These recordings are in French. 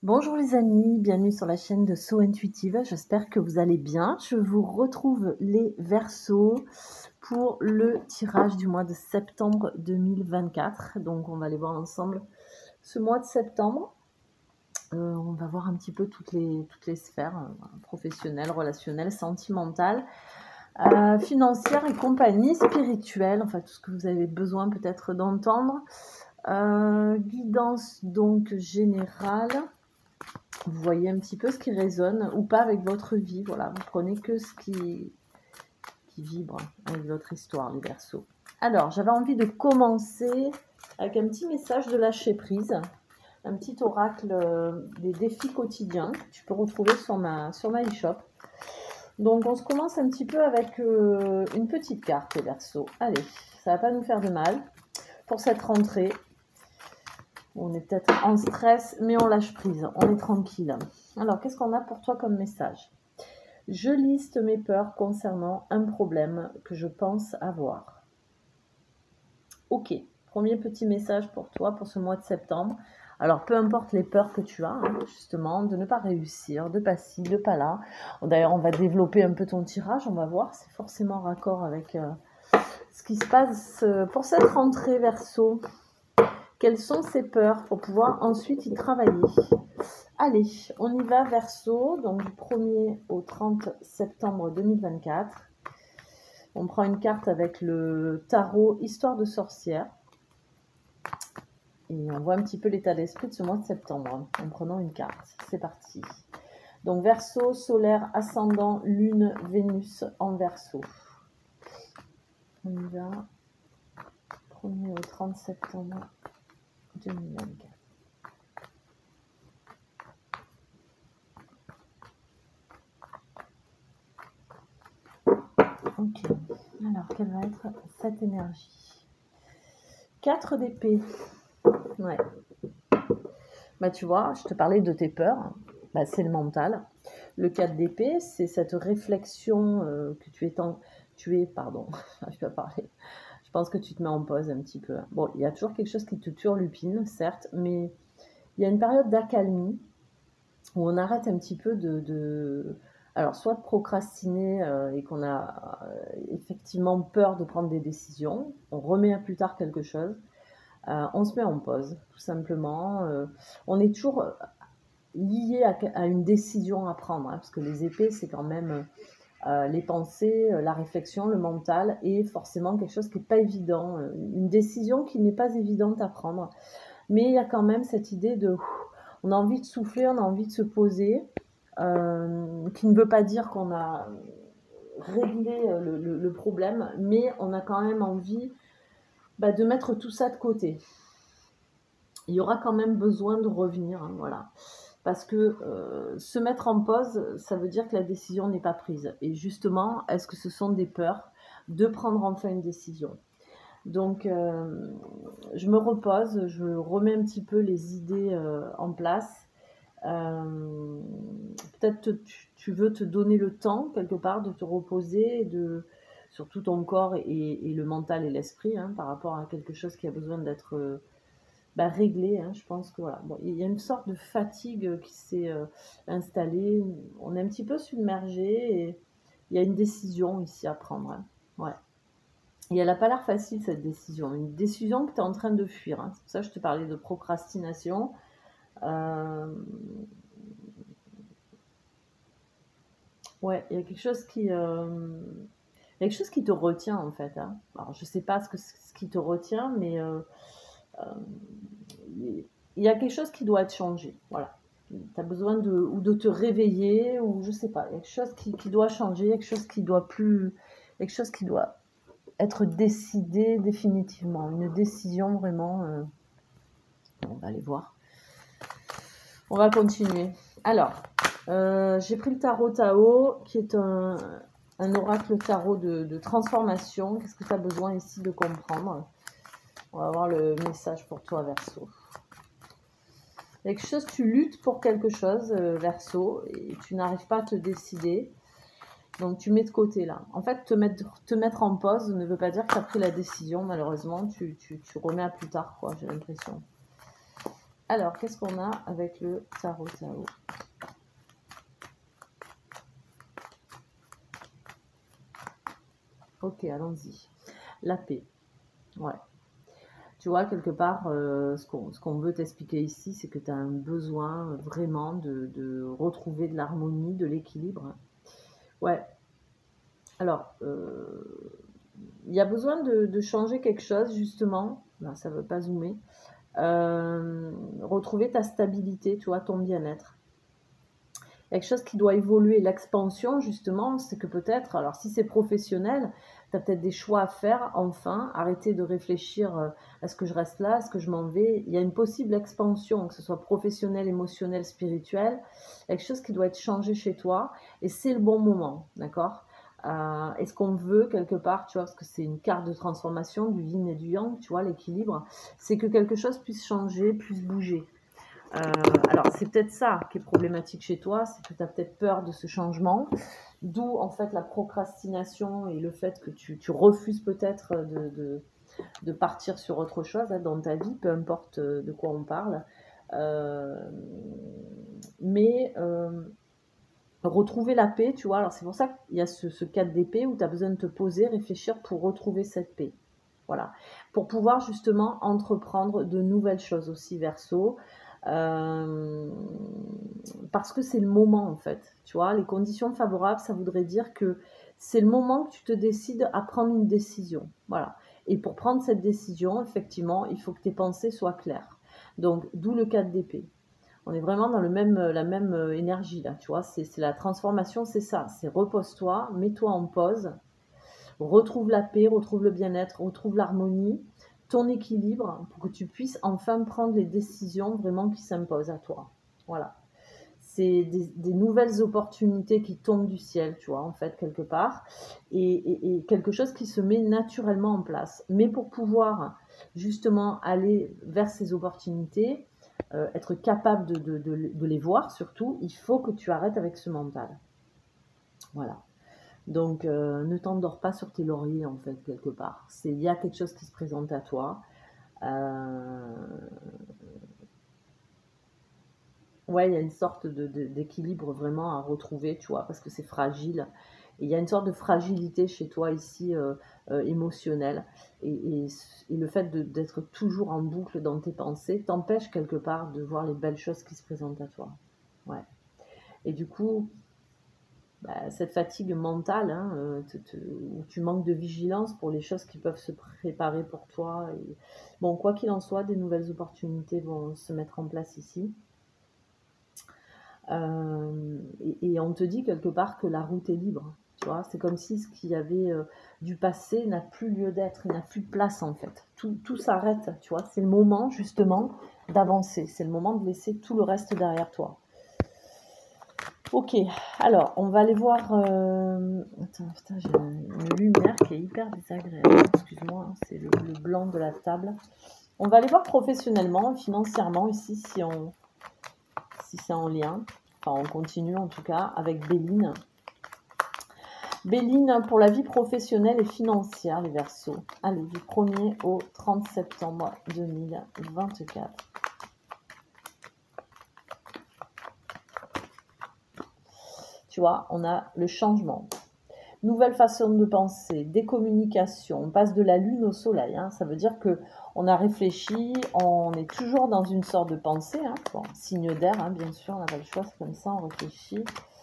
Bonjour les amis, bienvenue sur la chaîne de So Intuitive, j'espère que vous allez bien. Je vous retrouve les Verseaux pour le tirage du mois de septembre 2024. Donc on va aller voir ensemble ce mois de septembre. On va voir un petit peu toutes les sphères, professionnelles, relationnelles, sentimentales, financières et compagnie, spirituelle, enfin tout ce que vous avez besoin peut-être d'entendre. Guidance donc générale. Vous voyez un petit peu ce qui résonne ou pas avec votre vie. Voilà, vous prenez que ce qui vibre avec votre histoire, les Verseaux. Alors, j'avais envie de commencer avec un petit message de lâcher prise, un petit oracle des défis quotidiens que tu peux retrouver sur ma e-shop. Donc, on se commence un petit peu avec une petite carte, les Verseaux. Allez, ça va pas nous faire de mal pour cette rentrée. On est peut-être en stress, mais on lâche prise, on est tranquille. Alors, qu'est-ce qu'on a pour toi comme message? Je liste mes peurs concernant un problème que je pense avoir. Ok, premier petit message pour toi pour ce mois de septembre. Alors, peu importe les peurs que tu as, justement, de ne pas réussir, de pas ci, de pas là. D'ailleurs, on va développer un peu ton tirage, on va voir, c'est forcément raccord avec ce qui se passe pour cette rentrée Verseau. Quelles sont ces peurs pour pouvoir ensuite y travailler? Allez, on y va Verseau, donc du 1er au 30 septembre 2024. On prend une carte avec le tarot Histoire de sorcière. Et on voit un petit peu l'état d'esprit de ce mois de septembre en prenant une carte. C'est parti. Donc Verseau, solaire, ascendant, lune, Vénus en Verseau. On y va. 1er au 30 septembre 2024. Ok, alors quelle va être cette énergie? 4 d'épée. Ouais. Bah tu vois, je te parlais de tes peurs, bah, c'est le mental. Le 4 d'épée, c'est cette réflexion que pardon, je vais parler. Je pense que tu te mets en pause un petit peu. Bon, il y a toujours quelque chose qui te turlupine, certes, mais il y a une période d'accalmie où on arrête un petit peu alors, soit de procrastiner et qu'on a effectivement peur de prendre des décisions, on remet à plus tard quelque chose, on se met en pause, tout simplement. On est toujours lié à une décision à prendre, parce que les épées, c'est quand même les pensées, la réflexion, le mental, et forcément quelque chose qui n'est pas évident, une décision qui n'est pas évidente à prendre. Mais il y a quand même cette idée on a envie de souffler, on a envie de se poser, qui ne veut pas dire qu'on a réglé le problème, mais on a quand même envie de mettre tout ça de côté. Il y aura quand même besoin de revenir, voilà. Parce que se mettre en pause, ça veut dire que la décision n'est pas prise. Et justement, est-ce que ce sont des peurs de prendre enfin une décision? Donc, je me repose, je remets un petit peu les idées en place. Peut-être tu veux te donner le temps, quelque part, de te reposer, surtout ton corps et le mental et l'esprit, par rapport à quelque chose qui a besoin d'être réglé. Je pense que voilà. Bon, il y a une sorte de fatigue qui s'est installée. On est un petit peu submergé et il y a une décision ici à prendre. Ouais. Et elle n'a pas l'air facile, cette décision. Une décision que tu es en train de fuir. C'est pour ça que je te parlais de procrastination. Ouais, il y a quelque chose qui... quelque chose qui te retient, en fait. Alors, je ne sais pas ce qui te retient, mais il y a quelque chose qui doit être changé. Voilà. Tu as besoin de te réveiller, ou je ne sais pas. Il y a quelque chose qui doit changer, quelque chose qui doit plus... quelque chose qui doit être décidé définitivement. Une décision vraiment... on va aller voir. On va continuer. Alors, j'ai pris le tarot Tao, qui est un oracle tarot de transformation. Qu'est-ce que tu as besoin ici de comprendre? On va voir le message pour toi, Verseau. Quelque chose, tu luttes pour quelque chose, Verseau, et tu n'arrives pas à te décider. Donc, tu mets de côté, là. En fait, te mettre en pause ne veut pas dire que tu as pris la décision, malheureusement. Tu remets à plus tard, quoi, j'ai l'impression. Alors, qu'est-ce qu'on a avec le tarot Tao? Ok, allons-y. La paix. Ouais. Tu vois, quelque part, ce qu'on veut t'expliquer ici, c'est que tu as un besoin vraiment de retrouver de l'harmonie, de l'équilibre. Ouais. Alors, il y a besoin de changer quelque chose, justement. Non, ça ne veut pas zoomer. Retrouver ta stabilité, tu vois, ton bien-être. Quelque chose qui doit évoluer. L'expansion, justement, c'est que peut-être, alors si c'est professionnel, tu as peut-être des choix à faire, enfin, arrêter de réfléchir est-ce que je reste là, est-ce que je m'en vais. Il y a une possible expansion, que ce soit professionnel, émotionnel, spirituel, quelque chose qui doit être changé chez toi, et c'est le bon moment, d'accord. Et ce qu'on veut quelque part, tu vois, parce que c'est une carte de transformation du yin et du yang, tu vois, l'équilibre, c'est que quelque chose puisse changer, puisse bouger. Alors, c'est peut-être ça qui est problématique chez toi, c'est que tu as peut-être peur de ce changement, d'où en fait la procrastination et le fait que tu refuses peut-être de partir sur autre chose hein, dans ta vie, peu importe de quoi on parle. Euh, mais retrouver la paix, tu vois, alors c'est pour ça qu'il y a ce cadre d'épée où tu as besoin de te poser, réfléchir pour retrouver cette paix. Voilà. Pour pouvoir justement entreprendre de nouvelles choses aussi, Verseau. Euh, parce que c'est le moment en fait. Tu vois, les conditions favorables, ça voudrait dire que c'est le moment que tu te décides à prendre une décision. Voilà. Et pour prendre cette décision, effectivement, il faut que tes pensées soient claires. Donc, d'où le 4 d'épée. On est vraiment dans la même énergie là, tu vois. C'est la transformation, c'est ça. C'est repose-toi, mets-toi en pause, retrouve la paix, retrouve le bien-être, retrouve l'harmonie, ton équilibre, pour que tu puisses enfin prendre les décisions vraiment qui s'imposent à toi. Voilà. C'est des nouvelles opportunités qui tombent du ciel, tu vois, en fait, quelque part, et quelque chose qui se met naturellement en place. Mais pour pouvoir justement aller vers ces opportunités, être capable de les voir surtout, il faut que tu arrêtes avec ce mental. Voilà. Donc, ne t'endors pas sur tes lauriers, en fait, quelque part. Il y a quelque chose qui se présente à toi. Euh, ouais, il y a une sorte d'équilibre vraiment à retrouver, tu vois, parce que c'est fragile. Et il y a une sorte de fragilité chez toi ici, émotionnelle. Et le fait d'être toujours en boucle dans tes pensées t'empêche quelque part de voir les belles choses qui se présentent à toi. Ouais. Et du coup, bah, cette fatigue mentale, hein, où tu manques de vigilance pour les choses qui peuvent se préparer pour toi. Et... Bon, quoi qu'il en soit, des nouvelles opportunités vont se mettre en place ici. Et on te dit quelque part que la route est libre. Tu vois, c'est comme si ce qu'il y avait du passé n'a plus lieu d'être, il n'a plus de place en fait. Tout s'arrête, tu vois. C'est le moment justement d'avancer, c'est le moment de laisser tout le reste derrière toi. Ok, alors on va aller voir. Attends, putain, j'ai une lumière qui est hyper désagréable. Excuse-moi, hein, c'est le blanc de la table. On va aller voir professionnellement, financièrement ici, si c'est en lien. Enfin, on continue en tout cas avec Béline. Béline pour la vie professionnelle et financière, les Verseaux. Allez, du 1er au 30 septembre 2024. Tu vois, on a le changement. Nouvelle façon de penser, des communications. On passe de la lune au soleil. Hein. Ça veut dire que on a réfléchi, on est toujours dans une sorte de pensée. Hein. Bon, signe d'air, hein, bien sûr, on n'a pas le choix, c'est comme ça, on réfléchit.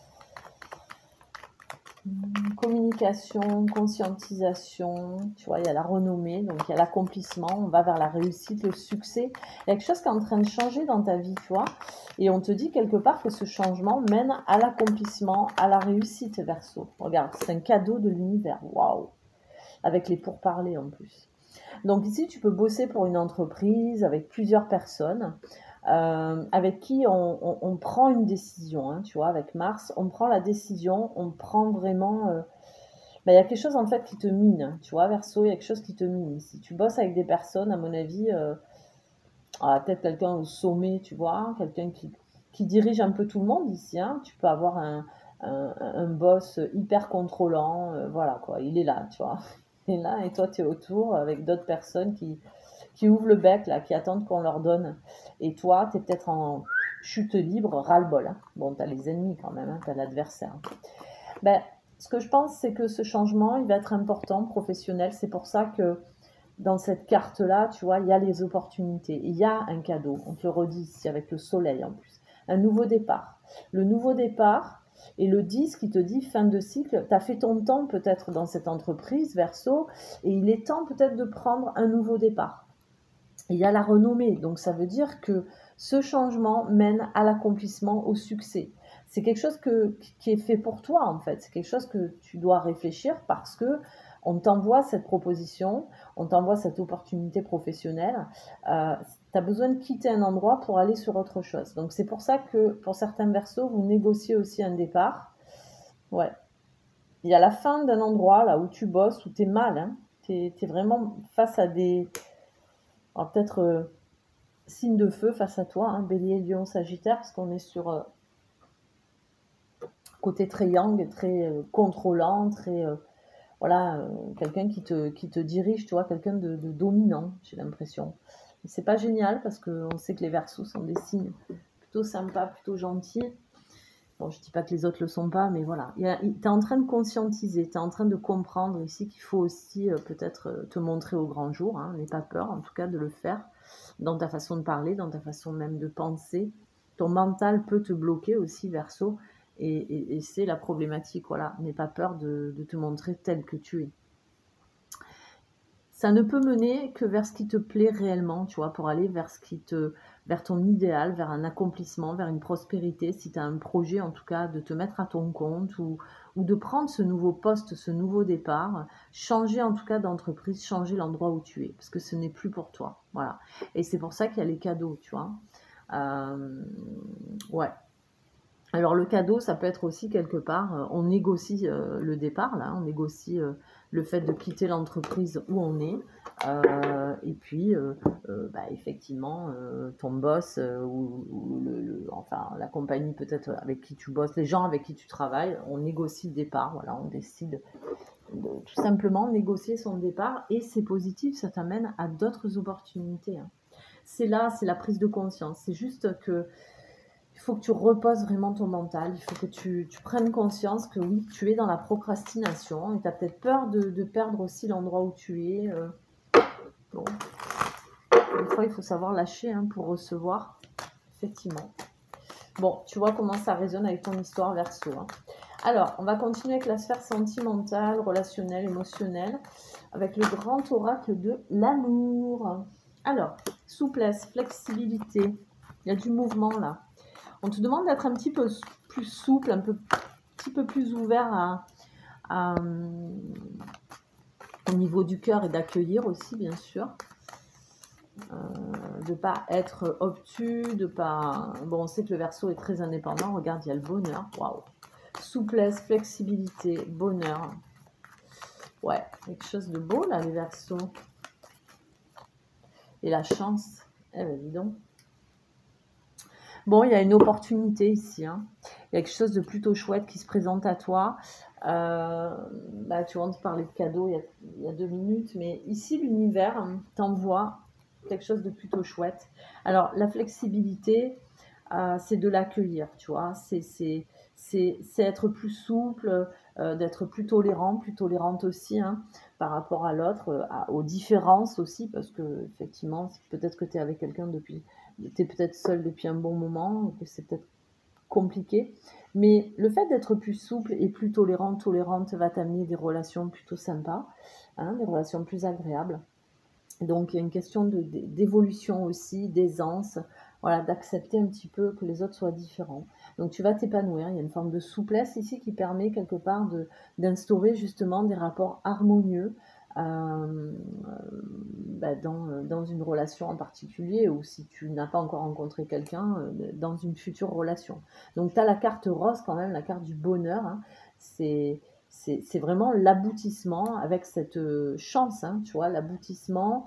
Communication, conscientisation, tu vois, il y a la renommée, donc il y a l'accomplissement, on va vers la réussite, le succès. Il y a quelque chose qui est en train de changer dans ta vie, tu vois. Et on te dit quelque part que ce changement mène à l'accomplissement, à la réussite, Verseau. Regarde, c'est un cadeau de l'univers, waouh. Avec les pourparlers en plus. Donc ici, tu peux bosser pour une entreprise avec plusieurs personnes. Avec qui on prend une décision, hein, tu vois, avec Mars, on prend la décision, on prend vraiment... il y a quelque chose en fait qui te mine, tu vois, Verseau, il y a quelque chose qui te mine. Si tu bosses avec des personnes, à mon avis, peut-être quelqu'un au sommet, tu vois, quelqu'un qui dirige un peu tout le monde ici, hein, tu peux avoir un boss hyper contrôlant, voilà quoi, il est là, tu vois. Il est là et toi tu es autour avec d'autres personnes qui ouvrent le bec, là, qui attendent qu'on leur donne. Et toi, tu es peut-être en chute libre, ras-le-bol. Hein. Bon, tu as les ennemis quand même, hein, tu as l'adversaire. Ben, ce que je pense, c'est que ce changement, il va être important, professionnel. C'est pour ça que dans cette carte-là, tu vois, il y a les opportunités. Il y a un cadeau, on te le redit ici, avec le soleil en plus. Un nouveau départ. Le nouveau départ et le 10 qui te dit fin de cycle. Tu as fait ton temps peut-être dans cette entreprise, Verseau, et il est temps peut-être de prendre un nouveau départ. Il y a la renommée, donc ça veut dire que ce changement mène à l'accomplissement, au succès. C'est quelque chose qui est fait pour toi en fait, c'est quelque chose que tu dois réfléchir parce que on t'envoie cette proposition, on t'envoie cette opportunité professionnelle, tu as besoin de quitter un endroit pour aller sur autre chose. Donc c'est pour ça que pour certains Verseaux, vous négociez aussi un départ. Ouais. Il y a la fin d'un endroit là où tu bosses, où tu es mal, hein. Tu es vraiment face à des... Alors peut-être signe de feu face à toi, hein, Bélier, Lion, Sagittaire, parce qu'on est sur côté très yang, très contrôlant, très voilà, quelqu'un qui te dirige, tu vois, quelqu'un de dominant, j'ai l'impression. C'est pas génial parce qu'on sait que les Verseaux sont des signes plutôt sympas, plutôt gentils. Bon, je dis pas que les autres le sont pas, mais voilà. Tu es en train de conscientiser, tu es en train de comprendre ici qu'il faut aussi peut-être te montrer au grand jour. Hein, n'aie pas peur, en tout cas, de le faire dans ta façon de parler, dans ta façon même de penser. Ton mental peut te bloquer aussi, Verseau, et c'est la problématique. Voilà, n'aie pas peur de te montrer tel que tu es. Ça ne peut mener que vers ce qui te plaît réellement, tu vois, pour aller vers ton idéal, vers un accomplissement, vers une prospérité, si tu as un projet en tout cas de te mettre à ton compte ou de prendre ce nouveau poste, ce nouveau départ, changer en tout cas d'entreprise, changer l'endroit où tu es, parce que ce n'est plus pour toi, voilà. Et c'est pour ça qu'il y a les cadeaux, tu vois. Ouais. Alors le cadeau, ça peut être aussi quelque part, on négocie le départ, là, on négocie le fait de quitter l'entreprise où on est, et puis effectivement, ton boss ou enfin la compagnie peut-être avec qui tu bosses, les gens avec qui tu travailles, on négocie le départ, voilà, on décide de tout simplement négocier son départ, et c'est positif, ça t'amène à d'autres opportunités. Hein. C'est là, c'est la prise de conscience, c'est juste que il faut que tu reposes vraiment ton mental, il faut que tu prennes conscience que oui, tu es dans la procrastination et tu as peut-être peur de perdre aussi l'endroit où tu es. Bon. Des fois, il faut savoir lâcher hein, pour recevoir, effectivement. Bon, tu vois comment ça résonne avec ton histoire Verseau. Hein. Alors, on va continuer avec la sphère sentimentale, relationnelle, émotionnelle, avec le grand oracle de l'amour. Alors, souplesse, flexibilité, il y a du mouvement là. On te demande d'être un petit peu plus souple, un petit peu plus ouvert au niveau du cœur et d'accueillir aussi, bien sûr. De ne pas être obtus, de pas... Bon, on sait que le Verseau est très indépendant. Regarde, il y a le bonheur. Waouh. Souplesse, flexibilité, bonheur. Ouais, quelque chose de beau, là, les Verseaux. Et la chance. Eh ben, dis donc. Bon, il y a une opportunité ici. Hein. Il y a quelque chose de plutôt chouette qui se présente à toi. Tu vois, on te parlait de cadeaux il y a 2 minutes, mais ici, l'univers t'envoie quelque chose de plutôt chouette. Alors, la flexibilité, c'est de l'accueillir, tu vois. C'est être plus souple, d'être plus tolérant, plus tolérante aussi hein, par rapport à l'autre, aux différences aussi, parce que effectivement, peut-être que tu es avec quelqu'un depuis... Tu es peut-être seul depuis un bon moment, que c'est peut-être compliqué. Mais le fait d'être plus souple et plus tolérante va t'amener des relations plutôt sympas, hein, des relations plus agréables. Donc il y a une question d'évolution aussi, d'aisance, voilà, d'accepter un petit peu que les autres soient différents. Donc tu vas t'épanouir, il y a une forme de souplesse ici qui permet quelque part d'instaurer justement des rapports harmonieux dans une relation en particulier, ou si tu n'as pas encore rencontré quelqu'un, dans une future relation. Donc tu as la carte rose quand même, la carte du bonheur, hein. C'est vraiment l'aboutissement avec cette chance, hein, tu vois, l'aboutissement.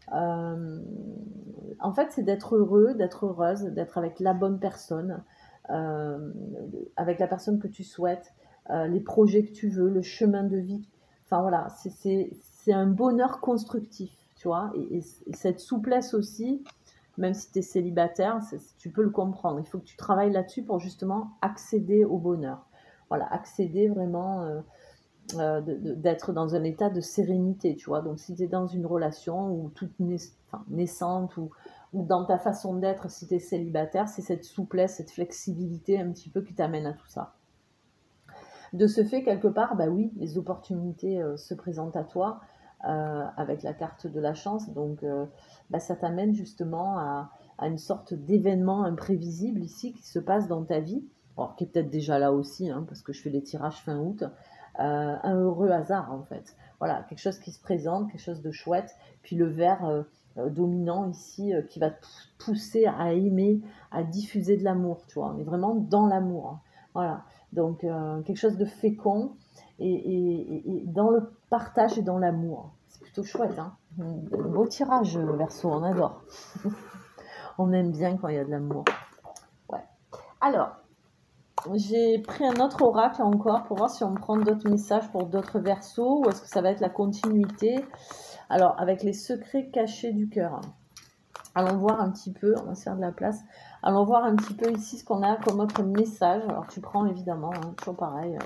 En fait, c'est d'être heureux, d'être heureuse, d'être avec la bonne personne, avec la personne que tu souhaites, les projets que tu veux, le chemin de vie. Enfin voilà, c'est un bonheur constructif, tu vois, et cette souplesse aussi, même si tu es célibataire, tu peux le comprendre. Il faut que tu travailles là-dessus pour justement accéder au bonheur. Voilà, accéder vraiment, d'être dans un état de sérénité, tu vois. Donc si tu es dans une relation ou toute naissante ou dans ta façon d'être, si tu es célibataire, c'est cette souplesse, cette flexibilité un petit peu qui t'amène à tout ça. De ce fait, quelque part, bah oui, les opportunités se présentent à toi avec la carte de la chance. Donc, bah, ça t'amène justement à une sorte d'événement imprévisible ici qui se passe dans ta vie. Alors, qui est peut-être déjà là aussi, hein, parce que je fais les tirages fin août. Un heureux hasard, en fait. Voilà, quelque chose qui se présente, quelque chose de chouette. Puis le vert dominant ici qui va te pousser à aimer, à diffuser de l'amour, tu vois. On est vraiment dans l'amour, hein. Voilà. Donc, quelque chose de fécond et dans le partage et dans l'amour. C'est plutôt chouette, hein. Un beau tirage, Verseau, on adore. On aime bien quand il y a de l'amour. Ouais. Alors, j'ai pris un autre oracle encore pour voir si on prend d'autres messages pour d'autres Verseaux ou est-ce que ça va être la continuité. Alors, avec les secrets cachés du cœur. Allons voir un petit peu, on va se faire de la place. Allons voir un petit peu ici ce qu'on a comme autre message. Alors tu prends évidemment, hein, toujours pareil.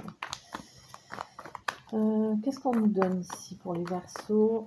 Qu'est-ce qu'on nous donne ici pour les Verseaux?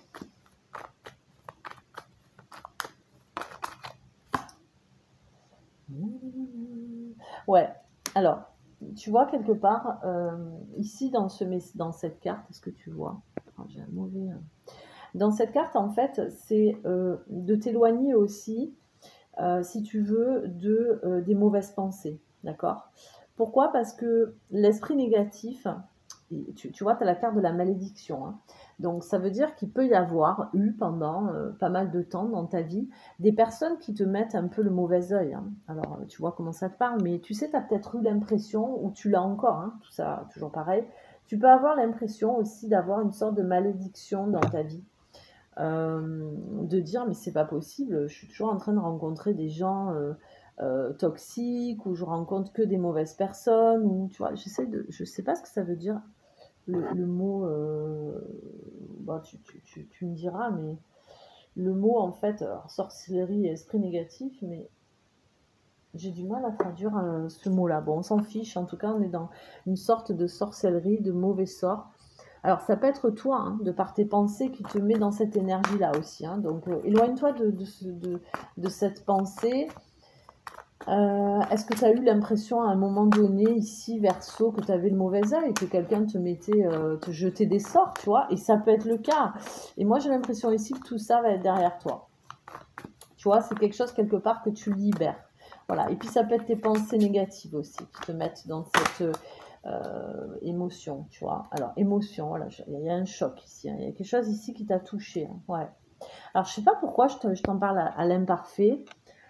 Ouais, alors, tu vois quelque part, ici dans cette carte, est-ce que tu vois? J'ai un mauvais... Dans cette carte, en fait, c'est de t'éloigner aussi, si tu veux, des mauvaises pensées, d'accord? Pourquoi? Parce que l'esprit négatif, tu vois, tu as la carte de la malédiction, hein. Donc, ça veut dire qu'il peut y avoir eu pendant pas mal de temps dans ta vie des personnes qui te mettent un peu le mauvais œil, hein. Alors, tu vois comment ça te parle, mais tu sais, tu as peut-être eu l'impression, ou tu l'as encore, hein, tout ça, toujours pareil, tu peux avoir l'impression aussi d'avoir une sorte de malédiction dans ta vie. De dire mais c'est pas possible, je suis toujours en train de rencontrer des gens toxiques ou je rencontre que des mauvaises personnes ou tu vois, je sais pas ce que ça veut dire le mot bon, tu me diras mais le mot en fait alors, sorcellerie et esprit négatif mais j'ai du mal à traduire ce mot-là. Bon, on s'en fiche, en tout cas on est dans une sorte de sorcellerie, de mauvais sort. Alors, ça peut être toi, hein, de par tes pensées, qui te met dans cette énergie-là aussi, hein. Donc, éloigne-toi de cette pensée. Est-ce que tu as eu l'impression à un moment donné, ici, Verseau, que tu avais le mauvais œil, que quelqu'un te jetait des sorts, tu vois? Et ça peut être le cas. Et moi, j'ai l'impression ici que tout ça va être derrière toi. Tu vois, c'est quelque chose, quelque part, que tu libères. Voilà. Et puis, ça peut être tes pensées négatives aussi, qui te mettent dans cette... émotion, tu vois. Alors, émotion, voilà, il y a un choc ici, hein. Il y a quelque chose ici qui t'a touché, hein. Ouais. Alors, je sais pas pourquoi je t'en parle à l'imparfait.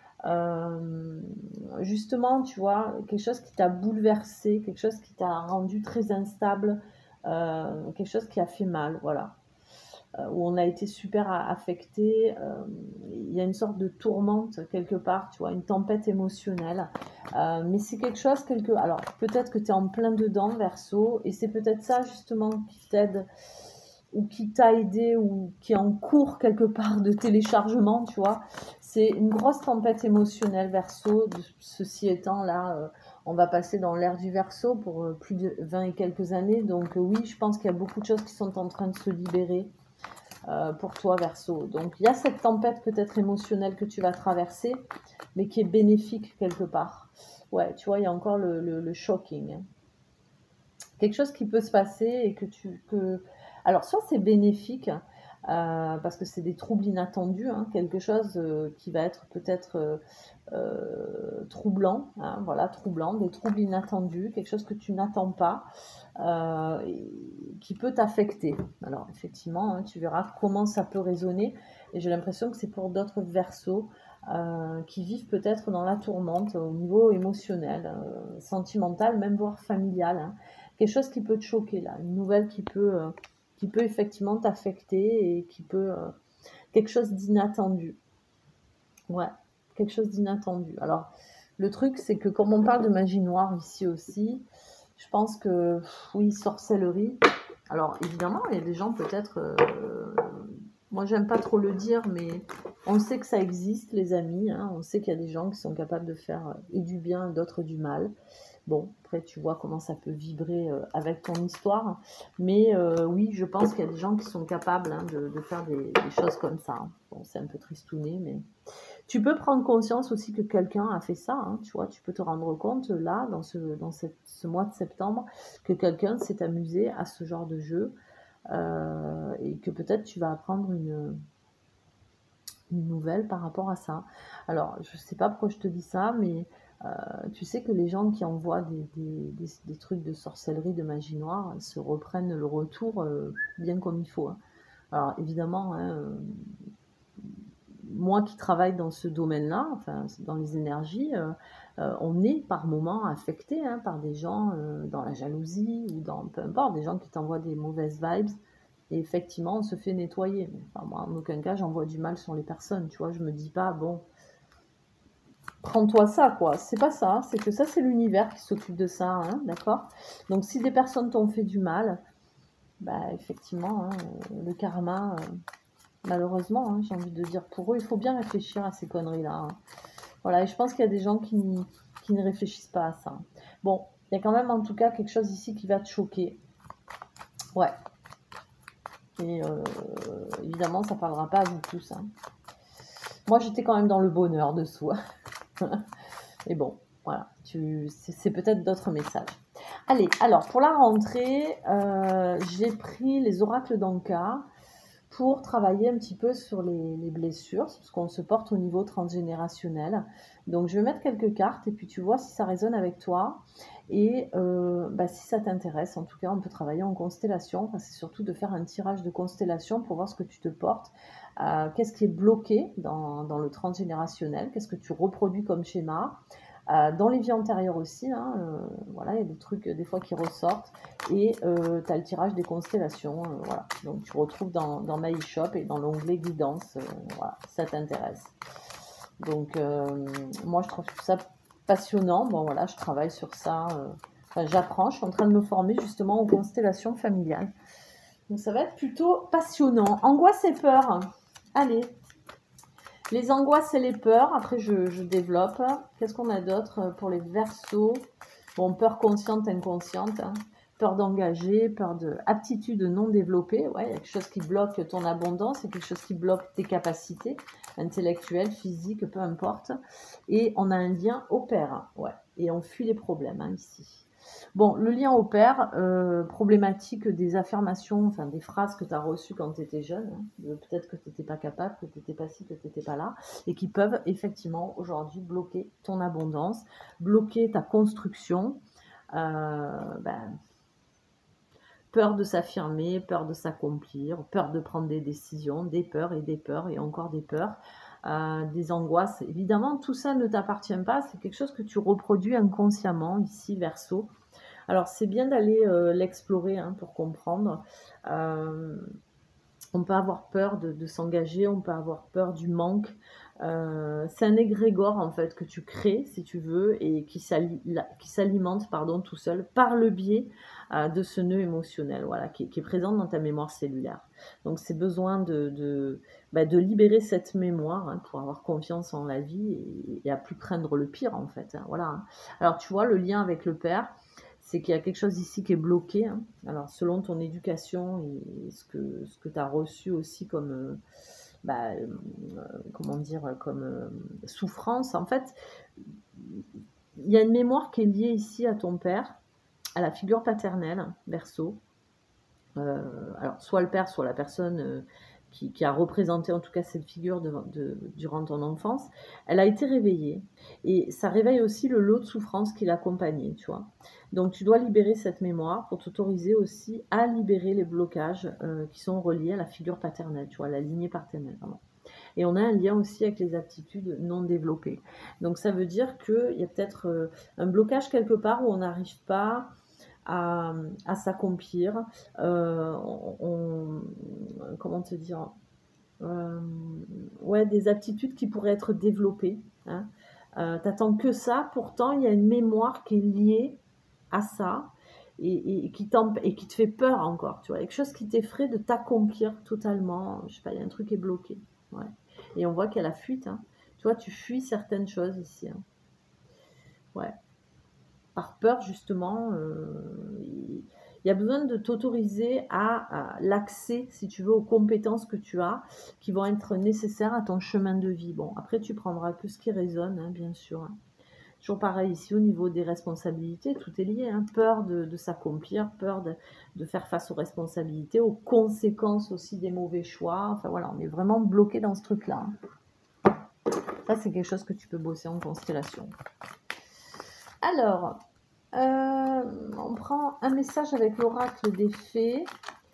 Justement, tu vois, quelque chose qui t'a bouleversé, quelque chose qui t'a rendu très instable, quelque chose qui a fait mal, voilà. Où on a été super affecté. Il y a une sorte de tourmente quelque part, tu vois, une tempête émotionnelle. Mais c'est quelque chose, alors peut-être que tu es en plein dedans, Verseau, et c'est peut-être ça justement qui t'aide ou qui t'a aidé ou qui est en cours quelque part de téléchargement, tu vois. C'est une grosse tempête émotionnelle, Verseau. Ceci étant, là, on va passer dans l'ère du Verseau pour plus de 20 et quelques années. Donc oui, je pense qu'il y a beaucoup de choses qui sont en train de se libérer pour toi, Verseau. Donc, il y a cette tempête peut-être émotionnelle que tu vas traverser, mais qui est bénéfique quelque part. Ouais, tu vois, il y a encore le shocking, hein. Quelque chose qui peut se passer et alors, soit c'est bénéfique, parce que c'est des troubles inattendus, hein, quelque chose qui va être peut-être troublant, hein, voilà, troublant, des troubles inattendus, quelque chose que tu n'attends pas, qui peut t'affecter. Alors effectivement, hein, tu verras comment ça peut résonner, et j'ai l'impression que c'est pour d'autres Verseaux qui vivent peut-être dans la tourmente au niveau émotionnel, sentimental, même voire familial, hein. Quelque chose qui peut te choquer là, une nouvelle qui peut effectivement t'affecter et qui peut quelque chose d'inattendu. Ouais, quelque chose d'inattendu. Alors, le truc, c'est que comme on parle de magie noire ici aussi, je pense que, oui, sorcellerie. Alors, évidemment, il y a des gens peut-être Moi, j'aime pas trop le dire, mais on sait que ça existe, les amis. Hein. On sait qu'il y a des gens qui sont capables de faire et du bien, d'autres du mal. Bon, après, tu vois comment ça peut vibrer avec ton histoire. Mais oui, je pense qu'il y a des gens qui sont capables hein, de faire des choses comme ça. Hein. Bon, c'est un peu tristouné, mais... Tu peux prendre conscience aussi que quelqu'un a fait ça. Hein, tu vois, tu peux te rendre compte, là, ce mois de septembre, que quelqu'un s'est amusé à ce genre de jeu. Et que peut-être tu vas apprendre une nouvelle par rapport à ça. Alors, je sais pas pourquoi je te dis ça, mais tu sais que les gens qui envoient des trucs de sorcellerie, de magie noire, se reprennent le retour bien comme il faut. Hein. Alors, évidemment, hein, moi qui travaille dans ce domaine-là, enfin, dans les énergies, on est par moments affecté hein, par des gens dans la jalousie ou dans peu importe, des gens qui t'envoient des mauvaises vibes. Et effectivement, on se fait nettoyer. Mais, enfin, moi, en aucun cas, j'envoie du mal sur les personnes. Tu vois, je me dis pas, bon, prends-toi ça, quoi. C'est pas ça. C'est que ça, c'est l'univers qui s'occupe de ça, hein, d'accord? Donc, si des personnes t'ont fait du mal, bah, effectivement, hein, le karma, malheureusement, hein, j'ai envie de dire, pour eux, il faut bien réfléchir à ces conneries-là. Hein. Voilà, et je pense qu'il y a des gens qui ne réfléchissent pas à ça. Bon, il y a quand même, en tout cas, quelque chose ici qui va te choquer. Ouais. Et évidemment, ça parlera pas à vous tous. Hein. Moi, j'étais quand même dans le bonheur de soi. Et bon, voilà, c'est peut-être d'autres messages. Allez, alors, pour la rentrée, j'ai pris les oracles d'Anka pour travailler un petit peu sur les blessures, ce qu'on se porte au niveau transgénérationnel. Donc, je vais mettre quelques cartes et puis tu vois si ça résonne avec toi. Et si ça t'intéresse, en tout cas, on peut travailler en constellation. Enfin, c'est surtout de faire un tirage de constellation pour voir ce que tu te portes. Qu'est-ce qui est bloqué dans le transgénérationnel? Qu'est-ce que tu reproduis comme schéma? Dans les vies antérieures aussi, hein, voilà, il y a des trucs des fois qui ressortent. Et tu as le tirage des constellations. Voilà. Donc tu retrouves dans My eShop et dans l'onglet guidance. Voilà, ça t'intéresse. Donc moi je trouve ça passionnant. Bon voilà, je travaille sur ça. J'apprends, je suis en train de me former justement aux constellations familiales. Donc ça va être plutôt passionnant. Angoisse et peur. Allez. Les angoisses et les peurs. Après je développe. Qu'est-ce qu'on a d'autre pour les Verseaux? Bon, peur consciente, inconsciente. Hein. Peur d'engager, peur de aptitude non développée. Ouais, il y a quelque chose qui bloque ton abondance, il y a quelque chose qui bloque tes capacités intellectuelles, physiques, peu importe. Et on a un lien au père. Ouais. Et on fuit les problèmes hein, ici. Bon, le lien au père, problématique des affirmations, enfin des phrases que tu as reçues quand tu étais jeune, hein, peut-être que tu n'étais pas capable, que tu n'étais pas ci, que tu n'étais pas là, et qui peuvent effectivement aujourd'hui bloquer ton abondance, bloquer ta construction, peur de s'affirmer, peur de s'accomplir, peur de prendre des décisions, des peurs et encore des peurs. Des angoisses. Évidemment, tout ça ne t'appartient pas, c'est quelque chose que tu reproduis inconsciemment, ici, Verseau. Alors, c'est bien d'aller l'explorer hein, pour comprendre. On peut avoir peur de s'engager, on peut avoir peur du manque. C'est un égrégore, en fait, que tu crées, si tu veux, et qui s'alimente, tout seul, par le biais de ce nœud émotionnel, voilà, qui est présent dans ta mémoire cellulaire. Donc, c'est besoin de libérer cette mémoire hein, pour avoir confiance en la vie et à plus craindre le pire, en fait. Hein, voilà. Alors, tu vois, le lien avec le père, c'est qu'il y a quelque chose ici qui est bloqué. Hein. Alors, selon ton éducation et ce que tu as reçu aussi comme, souffrance, en fait, il y a une mémoire qui est liée ici à ton père, à la figure paternelle, Verseau. Alors, soit le père, soit la personne qui a représenté en tout cas cette figure durant ton enfance, elle a été réveillée. Et ça réveille aussi le lot de souffrance qui l'accompagnait, tu vois. Donc tu dois libérer cette mémoire pour t'autoriser aussi à libérer les blocages qui sont reliés à la figure paternelle, tu vois, la lignée paternelle, vraiment. Et on a un lien aussi avec les aptitudes non développées. Donc ça veut dire qu'il y a peut-être un blocage quelque part où on n'arrive pas à s'accomplir. Comment te dire des aptitudes qui pourraient être développées. Hein. T'attends que ça, pourtant il y a une mémoire qui est liée à ça et qui te fait peur encore, tu vois. Quelque chose qui t'effraie de t'accomplir totalement. Je sais pas, il y a un truc qui est bloqué. Ouais. Et on voit qu'il y a la fuite. Hein. Tu vois, tu fuis certaines choses ici. Hein. Ouais. Par peur, justement, il y a besoin de t'autoriser à l'accès, si tu veux, aux compétences que tu as, qui vont être nécessaires à ton chemin de vie. Bon, après, tu prendras que ce qui résonne, hein, bien sûr. Hein. Toujours pareil ici au niveau des responsabilités, tout est lié. Hein. Peur de s'accomplir, peur de faire face aux responsabilités, aux conséquences aussi des mauvais choix. Enfin voilà, on est vraiment bloqué dans ce truc-là. Hein. Ça, c'est quelque chose que tu peux bosser en constellation. Alors, on prend un message avec l'oracle des fées.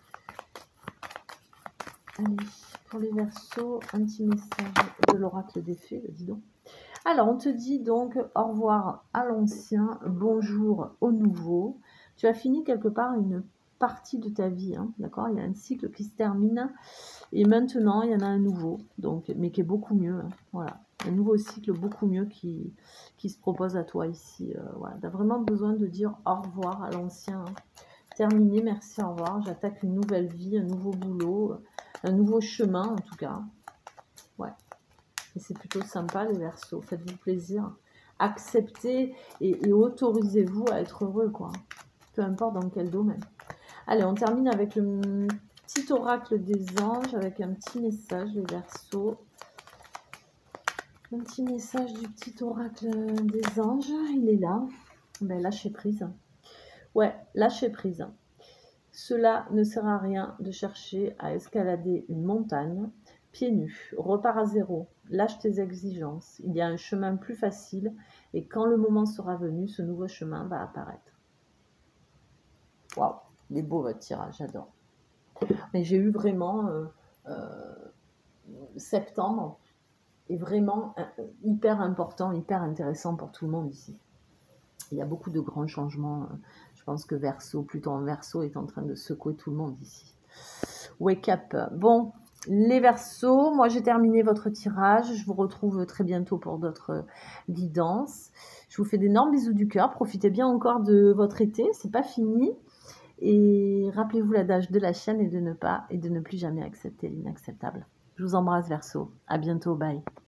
Allez, pour les Verseaux, un petit message de l'oracle des fées, dis donc. Alors, on te dit donc au revoir à l'ancien, bonjour au nouveau. Tu as fini quelque part une partie de ta vie, hein, d'accord? Il y a un cycle qui se termine et maintenant, il y en a un nouveau, donc, mais qui est beaucoup mieux. Hein, voilà, un nouveau cycle beaucoup mieux qui se propose à toi ici. Voilà. Tu as vraiment besoin de dire au revoir à l'ancien. Hein. Terminé, merci, au revoir. J'attaque une nouvelle vie, un nouveau boulot, un nouveau chemin en tout cas. Ouais. Et c'est plutôt sympa les Verseaux, faites-vous plaisir. Acceptez et autorisez-vous à être heureux, quoi. Peu importe dans quel domaine. Allez, on termine avec le petit oracle des anges, avec un petit message, les Verseaux. Un petit message du petit oracle des anges, il est là. Ben, lâchez prise. Ouais, lâchez prise. Cela ne sert à rien de chercher à escalader une montagne. Pieds nus, repars à zéro, lâche tes exigences. Il y a un chemin plus facile et quand le moment sera venu, ce nouveau chemin va apparaître. Waouh, il est beau votre tirage, j'adore. Mais j'ai eu vraiment septembre est vraiment hyper important, hyper intéressant pour tout le monde ici. Il y a beaucoup de grands changements. Je pense que Verseau, Pluton en Verseau, est en train de secouer tout le monde ici. Wake up. Bon, les Verseaux, moi j'ai terminé votre tirage. Je vous retrouve très bientôt pour d'autres guidances. Je vous fais d'énormes bisous du cœur. Profitez bien encore de votre été, c'est pas fini. Et rappelez-vous l'adage de la chaîne et de ne plus jamais accepter l'inacceptable. Je vous embrasse Verseau. À bientôt, bye.